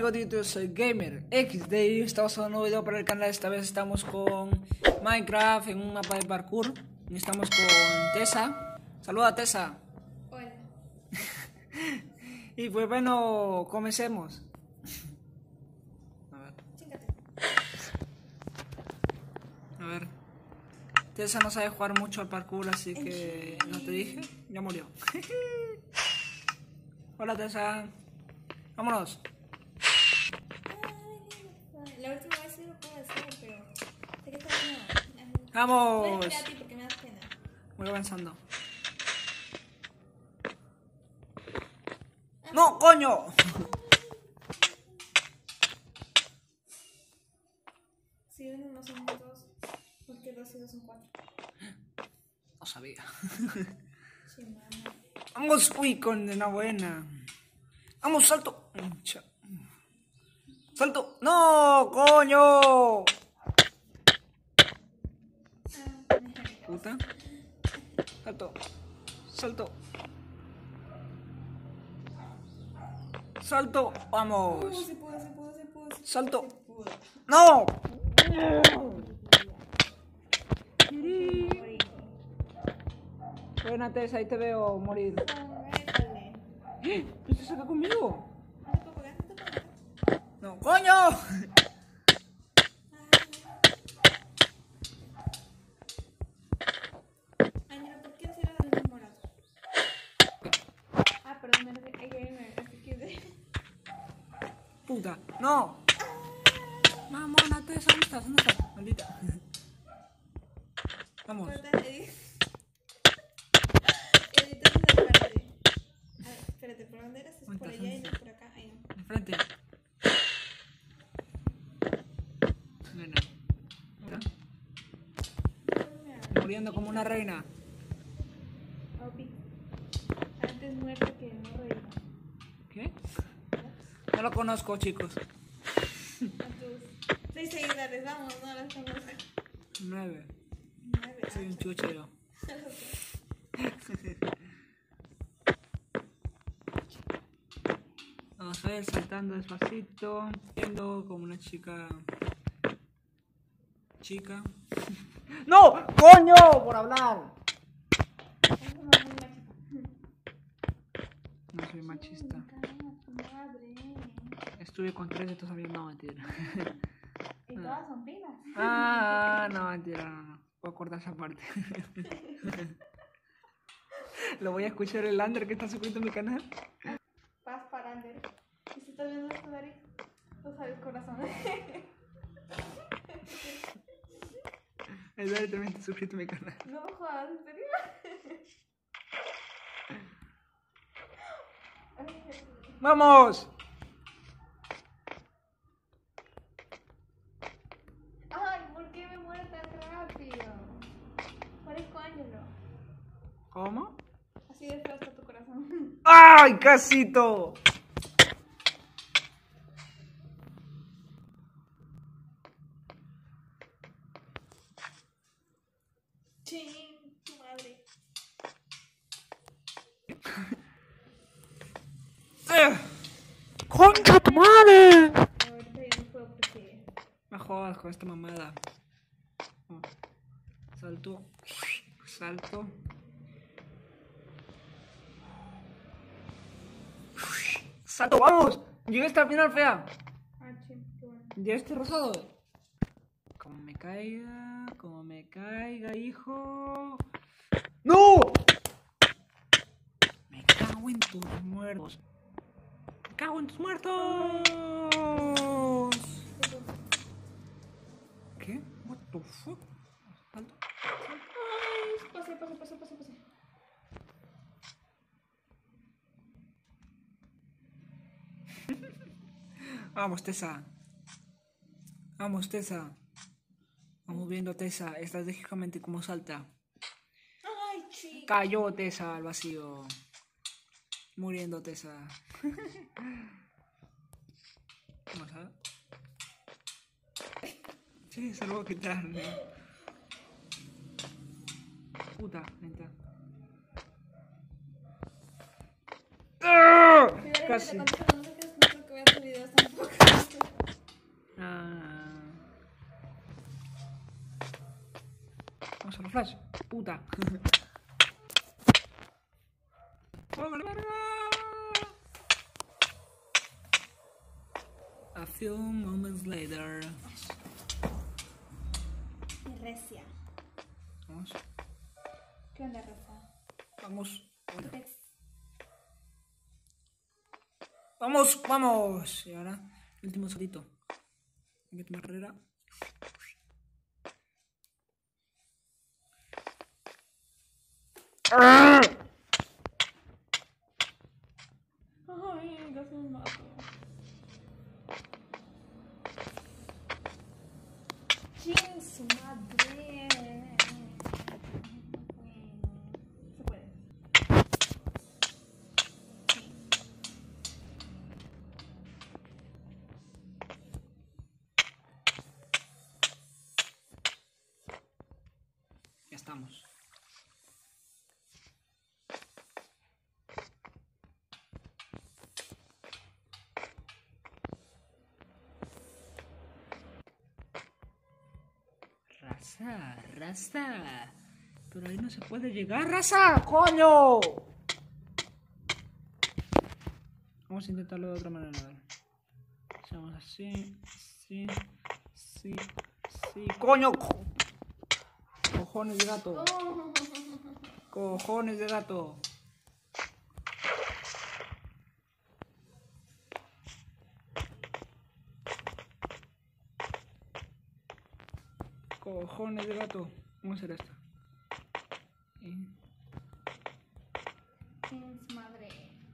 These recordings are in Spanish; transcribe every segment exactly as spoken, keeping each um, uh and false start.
gordito, soy Gamer equis de y estamos en un nuevo video para el canal. Esta vez estamos con Minecraft en un mapa de parkour. Y estamos con Tessa. Saluda, Tessa. Hola. Y pues bueno, comencemos. A ver. Chíngate. A ver. Tessa no sabe jugar mucho al parkour, así que no te dije. Ya murió. Hola, Tessa. Vámonos. La última vez sí lo puedo hacer, pero sé que está bien. Vamos. Voy a esperar a ti porque me da pena. Voy avanzando. ¡No, coño! Si uno no son dos, porque dos y dos son cuatro. No sabía. Sí, mamá. Vamos, uy, con una buena. Vamos, salto. Salto. ¡No, coño! Puta. Salto. Salto. Salto. Uh, Vamos. se pudo, se pudo, se pudo. se Salto. pudo. ¡No! Morí. Buena, Tessa, ahí te veo morir. Córrele. ¿Qué se saca conmigo? No te puedo pegar, no te puedo pegar. ¡No, coño! Ay, mira, ¿por qué no cierras el mismo morado? Ah, perdón, me refiero a gamer, así que de... Puta, no. Mamona, Tessa, ¿dónde estás? ¿Dónde estás? Maldita. Vamos. Corta, edit. Edita esa parte. A ver, espérate, ¿por dónde eres? Es por ¿Dónde allá y estás? no por acá. Ahí no. Enfrente. Bueno. Mira, muriendo como una reina. Opi. Antes muerto que no reír. ¿Qué? No lo conozco, chicos. A tus seis seguidores, vamos, no las estamos. Nueve. Nueve. Soy un chucho yo. Vamos a ver, saltando despacito. Viendo como una chica. Chica. ¡No! ¡Coño! Por hablar. No soy machista. Estuve con tres de tus amigos. No, mentira. Y todas son pilas. Ah, no, mentira, no, no. Voy a cortar esa parte. Lo voy a escuchar el Lander que está suscrito a mi canal. Paz para Ander. Y si estás viendo esto, Dari, tú sabes corazón. El Lander también está suscrito a mi canal. No me jodas, ¿en serio? ¡Vamos! Ay, ¿por qué me muero tan rápido? Parezco Ángelo. ¿Cómo? Así de feo está tu corazón. ¡Ay, casito! Chin, tu madre. ¡Concha tu madre! Ahorita ya no puedo porque... Me jodas con esta mamada. Oh. Salto. Salto. ¡Salto, vamos! Llegué hasta el final, fea. Ah, chin, qué bueno. Ya este rosado. Como me caiga, como me caiga, hijo. ¡No! Me cago en tus muertos. Me cago en tus muertos. ¿Qué? What the fuck? Salto. Ay, pase, pase, pase, pase, pase. Vamos, Tessa. Vamos, Tessa. Vamos viendo, Tessa, estratégicamente cómo salta. Ay, chica. Cayó Tessa al vacío. Muriendo Tessa. Vamos a ver. Sí, se lo voy a quitar. ¿No? Puta, lenta. ¡Ah! Casi. No sé qué es, no creo que voy a subir videos tampoco. solo flash. Puta. ¡Vamos, verga! A few moments later. Y recia. Vamos. ¿Qué onda, Rosa? Vamos. Bueno. Tex. Vamos, vamos. Y ahora, el último solito. Hay que tomar carrera. ¡Ah! Ay, casi me mato. ¡Chin, su madre! Se puede. Ya estamos. Raza, raza. Pero ahí no se puede llegar, raza, coño. Vamos a intentarlo de otra manera. A ver. Hacemos así, sí, sí, sí. Coño. Co- Cojones de gato. Oh. Cojones de gato. Cojones de gato. Vamos a hacer esto. Y- ¡Chin, su madre!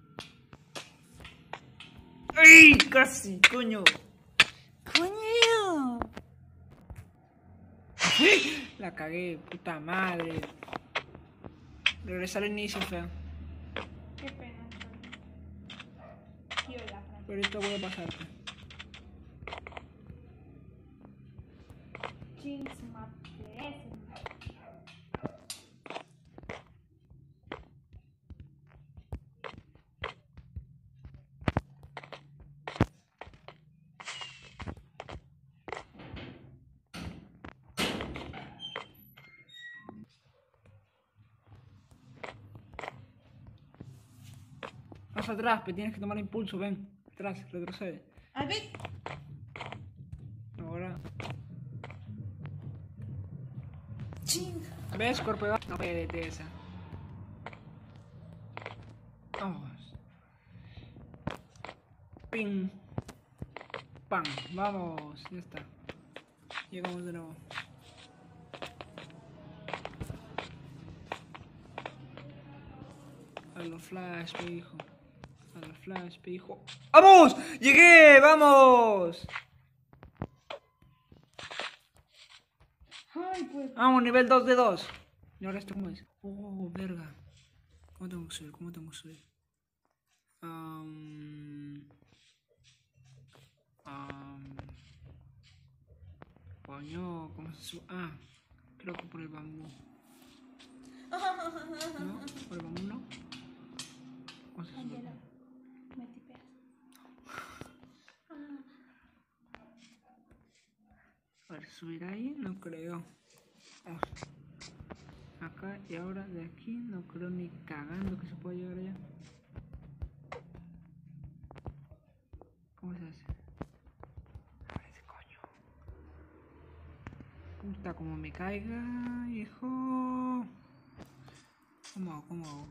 ¡Ay! Casi, coño. Coño. La cagué, puta madre. Regresar al inicio, feo. ¡Qué pena! Tío, la frase. Pero ahorita voy a pasarte. ¡Chin, su madre! Más atrás, pero tienes que tomar impulso, ven. Atrás, retrocede. ¡Ay, ve! Ahora. ¡Chin! ¿Ves? Cuerpo de gato. No puede esa. Vamos. Ping. Pam. Vamos. Ya está. Llegamos de nuevo. A los flash, me dijo. A los flash, me dijo. ¡Vamos! ¡Llegué! ¡Vamos! ¡Ay, pues! Vamos, nivel dos de dos. ¿Y ahora esto cómo es? Oh, verga. ¿Cómo tengo que subir? ¿Cómo tengo que subir? Um, um, coño, ¿cómo se sube? Ah, creo que por el bambú. ¿No? ¿Por el bambú no? ¿Cómo se sube? Angelo, me tipeas. A ver, subir ahí no creo. Vamos. Acá y ahora de aquí no creo ni cagando que se pueda llegar allá. ¿Cómo se hace? A ver ese coño. Puta, como me caiga, hijo. ¿Cómo hago? ¿Cómo hago?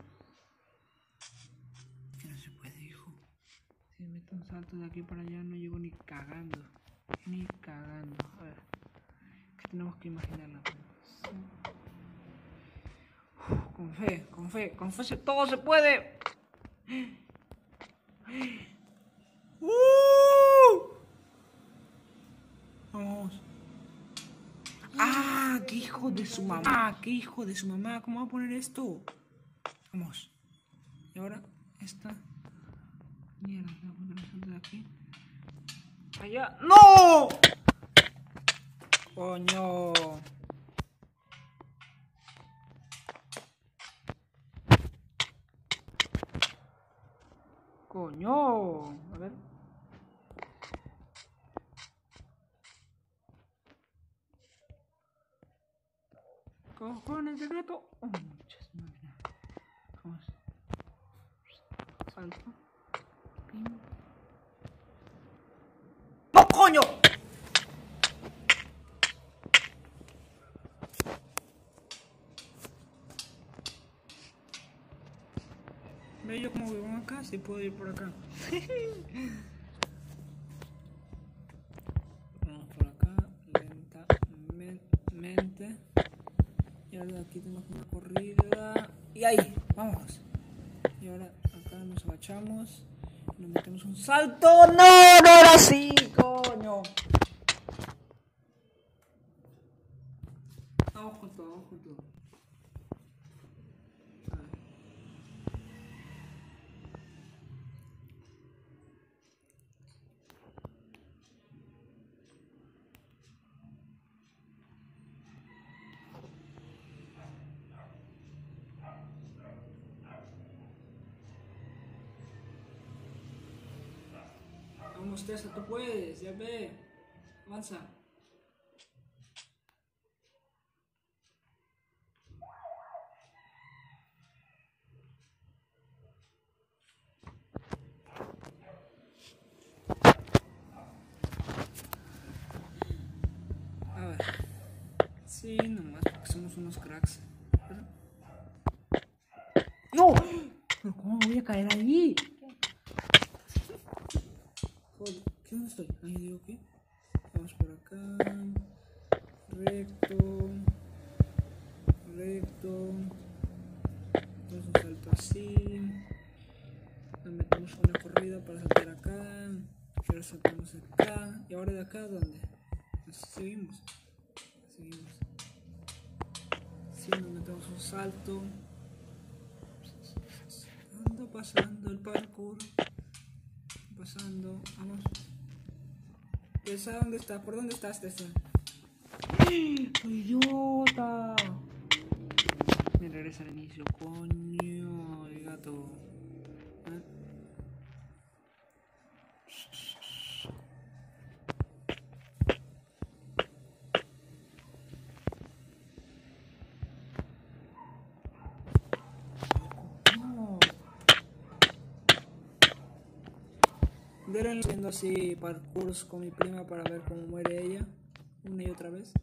Que no se puede, hijo. Si me meto un salto de aquí para allá no llego ni cagando. Ni cagando. A ver. Que tenemos que imaginarlo. Uf, con fe, con fe, con fe se- todo se puede. ¡Uh! Vamos. ¡Ah! ¡Qué hijo de su mamá! ¡Qué hijo de su mamá! ¿Cómo va a poner esto? Vamos. Y ahora esta. Mierda, voy a poner esto de aquí. Allá. ¡No! Coño. Coño. A ver. Cojones de gato. Oh, muchas máquinas. Vamos. Salto. Pim. ¡No, coño! Ve yo como vivo acá, si puedo ir por acá. Vamos por acá, lentamente. Y ahora aquí tenemos una corrida. Y ahí, vamos. Y ahora acá nos agachamos. Nos metemos un salto. ¡No! ¡No era así! ¡Coño! Vamos con todo, vamos con todo. Vamos, Tessa, tú puedes, ya ve. Avanza. A ver. Sí, nomás porque somos unos cracks. ¡No! ¿Pero cómo voy a caer ahí? Joder, ¿qué dónde estoy? Ahí digo que. Vamos por acá. Recto. Recto. Entonces un salto así. Nos metemos una corrida para saltar acá. Y ahora saltamos acá. ¿Y ahora de acá dónde? Pues seguimos. Seguimos. Sí, nos metemos un salto. Ando pasando el parkour. Pasando, vamos. Tessa, ¿dónde está? ¿Por dónde estás, Tessa? ¡Idiota! Me regresa al inicio, coño, el gato. ¿Eh? No. Deren haciendo así parkours con mi prima para ver cómo muere ella una y otra vez.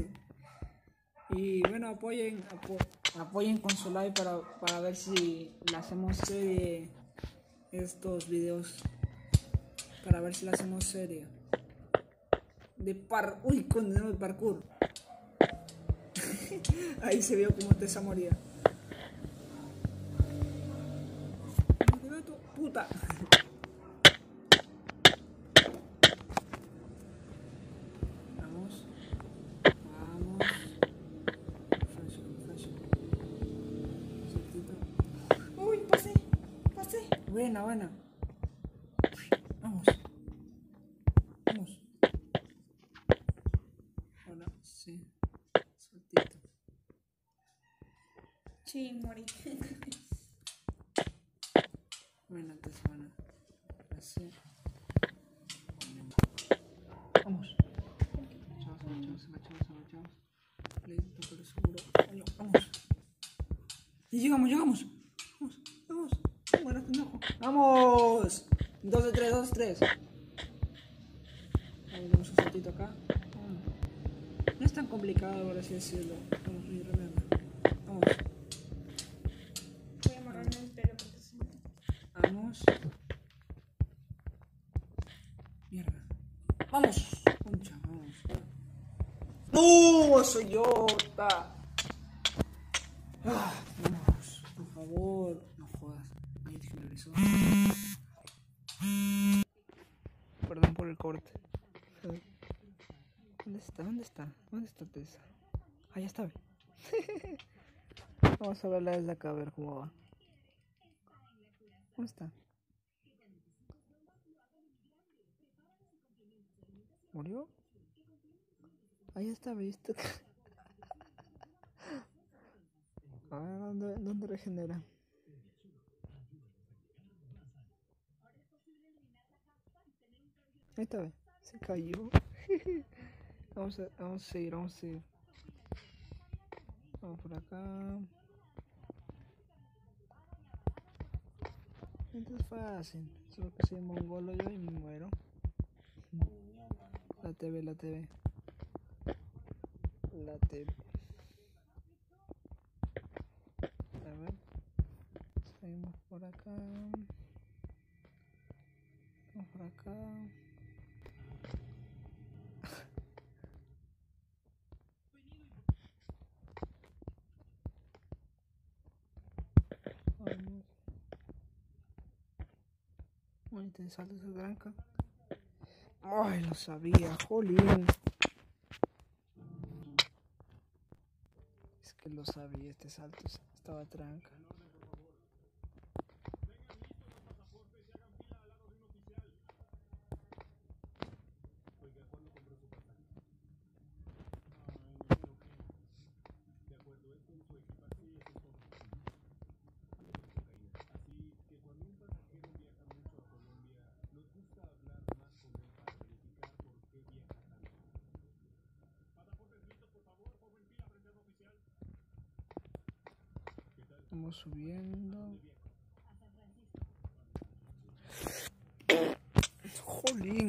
Y bueno, apoyen, apo apoyen con su like para, para ver si le hacemos serie estos videos. Para ver si le hacemos serie. De par... Uy, condenado de parkour. Ahí se vio como Tessa moría. Puta. Vamos. Vamos. Flash, flash. Saltito. Uy, pasé. Pasé. Buena, buena. Vamos. Vamos. Ahora sí. Saltito. Sí, morí. Bueno, entonces bueno. Así. Vamos. Agachamos, agachamos, agachamos, agachamos. Listo, pero seguro. Coño, vamos. Y llegamos, llegamos. Vamos, vamos. Bueno, pendejo. ¡Vamos! dos de tres, dos de tres. Vamos, damos un saltito acá. Vamos. No es tan complicado, por así decirlo. Vamos, y remember. Vamos. Voy a amarrarme el pelo porque se me... Vamos. Mierda. Vamos. Concha, vamos. ¡No! ¡Soy yo! ¡Ta! Ah, vamos, por favor. No jodas. Ahí te finalizó. Perdón por el corte. ¿Dónde está? ¿Dónde está? ¿Dónde está Tessa? Ah, ya está. Vamos a verla desde acá a ver cómo va. ¿Dónde está? ¿Murió? Ahí está, ¿viste? A ver, ¿dónde, dónde regenera? Ahí está, ve. Se cayó. Vamos a, vamos a seguir, vamos a seguir. Vamos por acá. Esto es fácil. Solo que soy mongolo yo y me muero. La T V, la T V. La T V. A ver. Seguimos por acá. Vamos por acá. Vamos. Muy te salta esa tranca. Ay, lo sabía, jolín. Es que lo sabía, este salto estaba tranca. Vamos subiendo. Jolín.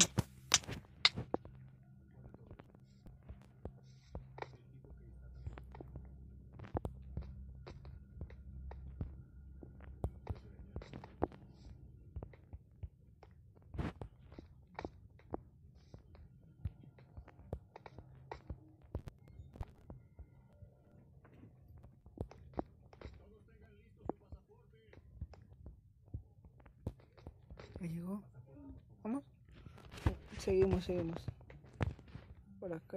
¿Me llegó? ¿Vamos? Seguimos, seguimos. Por acá.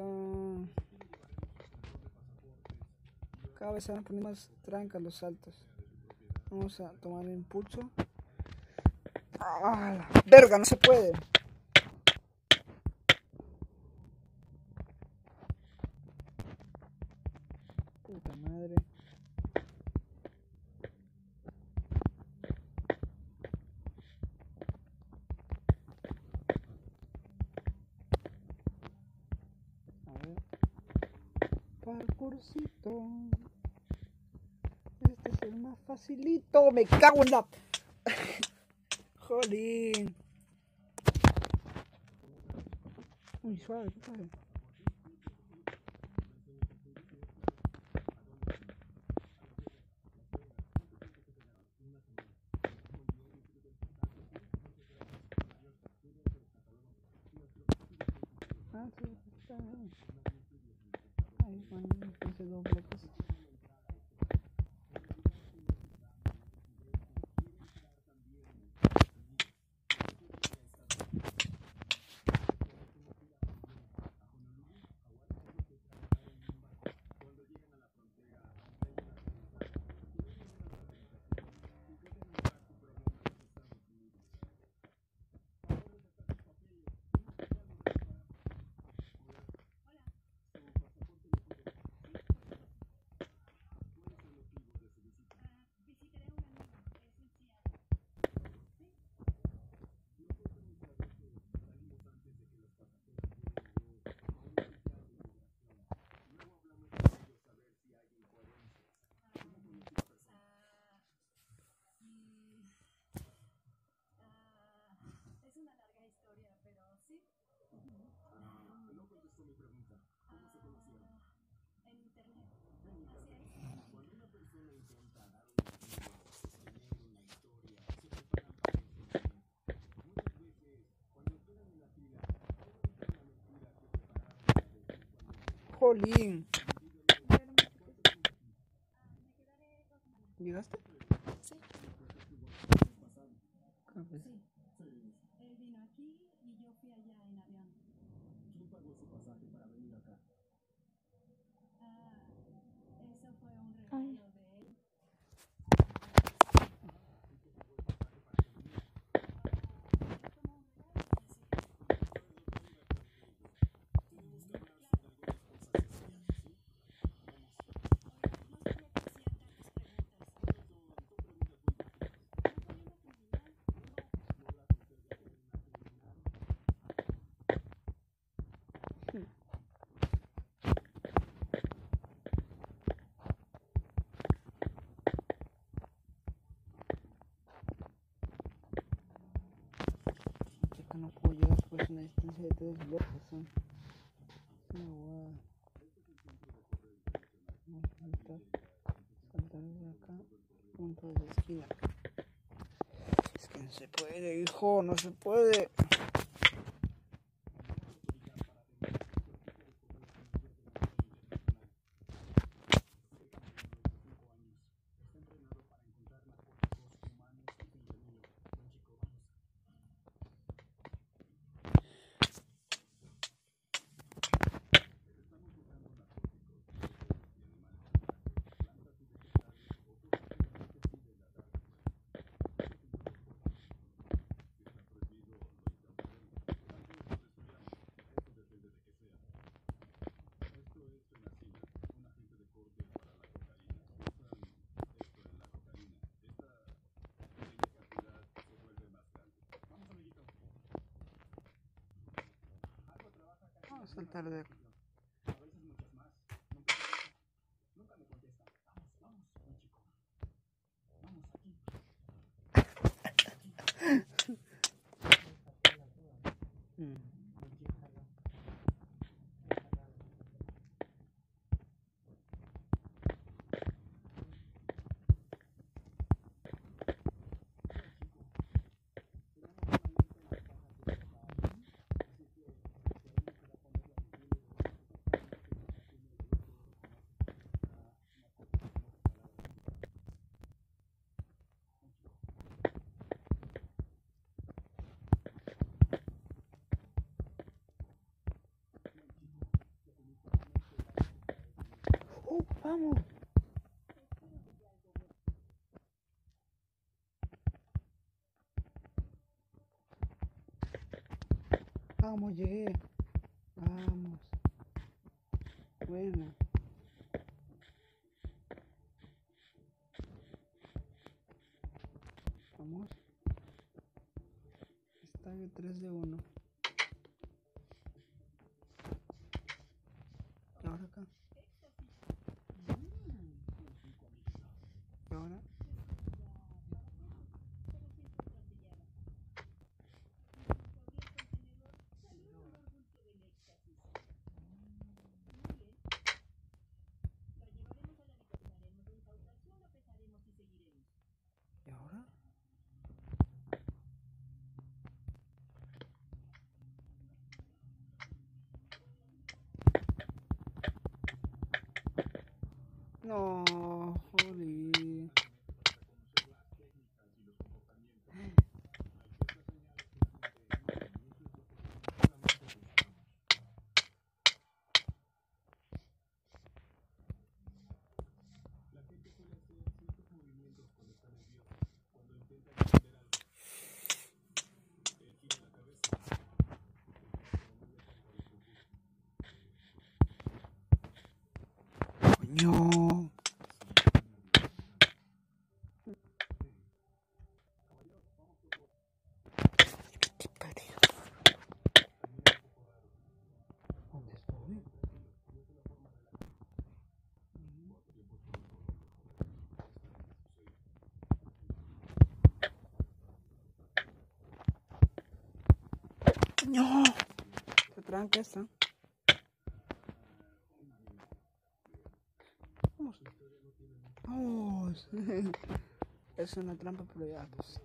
Cada vez se van poniendo más trancas los saltos. Vamos a tomar impulso. ¡Ah, la verga! No se puede. Puta madre. A ver. Parkourcito. Este es el más facilito. Me cago en la... Jolín. Muy suave, suave. Ah, sí, está bien. Ay, bueno, ese doble cosa. Jolín. ¿Llegaste? Sí. Ah, pues. Sí, él vino aquí y yo fui allá en avión. ¿Quién pagó su pasaje para venir acá? Ah, eso fue un Ay. regalo de él. distancia de tres bloques son. Es una guada. Vamos a saltar, saltar de acá, punto de la esquina. Es que no se puede, hijo, no se puede. Vamos a saltar de acá. Mm. ¡Oh, vamos! Vamos, llegué. Vamos. Buena. Vamos. Estadio tres de uno. Y ahora acá. Y ahora. ¿Y ahora? No, joder. Coño. ¿Qué parió? ¿Dónde estoy? No, se tranca esa. Vamos. Vamos. Es una trampa, pero ya pues.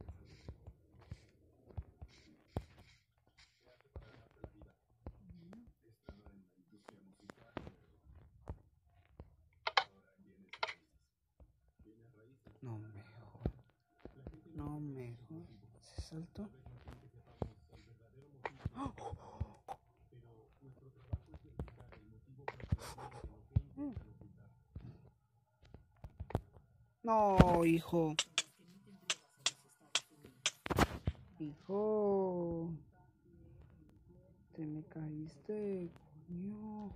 No mejor. No mejor. Se saltó. No, hijo. Hijo. Te me caíste, coño.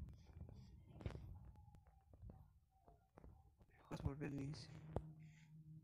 Vas a volver al inicio.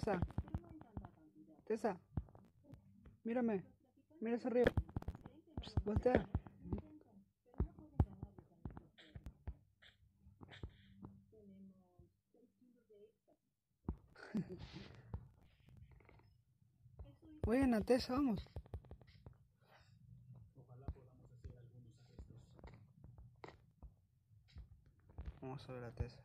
Tessa. Tessa. Mírame. Mira hacia arriba. Psst, voltea. Buena, Tessa, vamos. Ojalá podamos hacer algunos arrestos. Vamos a ver a Tessa.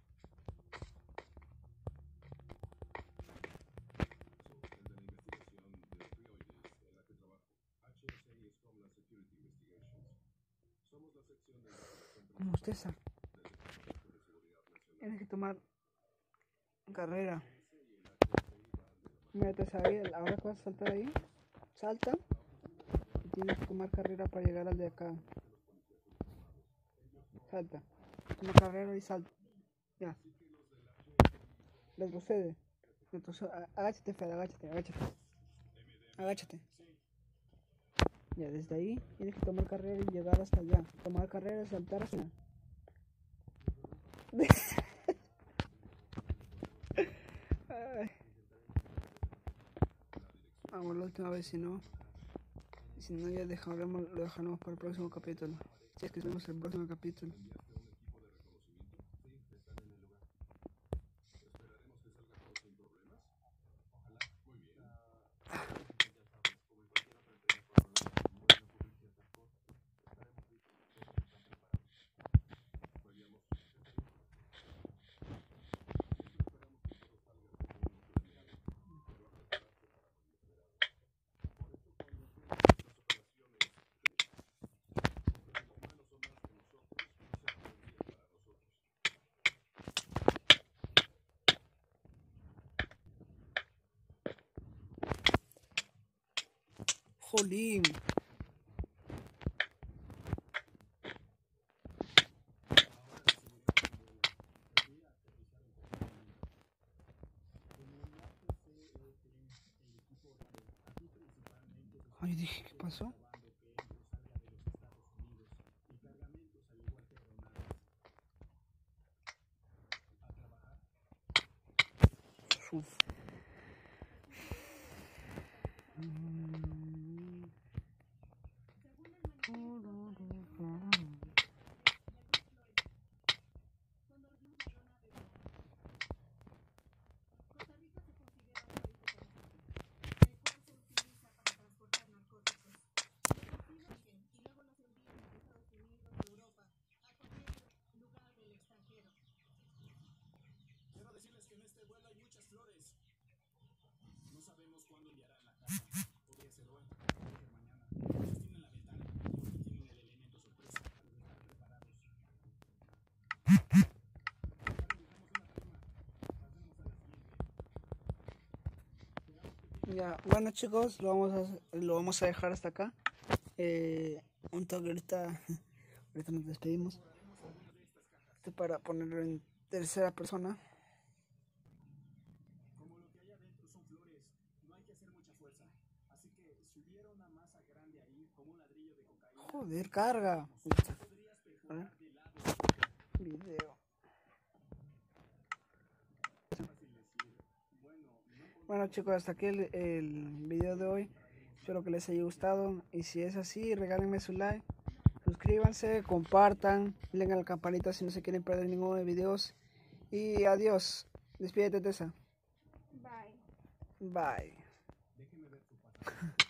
Vamos, Tessa. Tienes que tomar carrera. Mira, Tessa, ahí, ahora que vas a saltar ahí, salta y tienes que tomar carrera para llegar al de acá. Salta, toma carrera y salta. Ya. Retrocede. Retrocede. Agáchate, Fede, agáchate, agáchate. Agáchate. Ya, desde ahí tienes que tomar carrera y llegar hasta allá. Tomar carrera y saltar hasta allá. Ay. Vamos la última vez, si no, si no ya dejaremos, lo dejaremos para el próximo capítulo. Si es que tenemos el próximo capítulo. Jolín. Ay, dije, ¿qué pasó? Uf. Quiero decirles que en este vuelo hay muchas flores. No sabemos cuándo enviarán la carga. Podría ser hoy, podría ser mañana. Sostienen la ventana porque tienen el elemento sorpresa para estar preparados. Ya, bueno chicos, lo vamos a, lo vamos a dejar hasta acá. Eh, un toque ahorita, ahorita nos despedimos. Esto para ponerlo en tercera persona. Como lo que hay adentro son flores, no hay que hacer mucha fuerza. Así que si hubiera una masa grande ahí, como un ladrillo de cocaína, Joder, carga. podrías perforar de lado. Video. Fácil decir. Bueno, no Bueno chicos, hasta aquí el, el video de hoy. Espero que les haya gustado. Y si es así, regálenme su like. Suscríbanse, compartan, denle a la campanita si no se quieren perder ninguno de videos. Y adiós. Despídete, Tessa. Bye. Bye. déjenme ver tu pasaporte.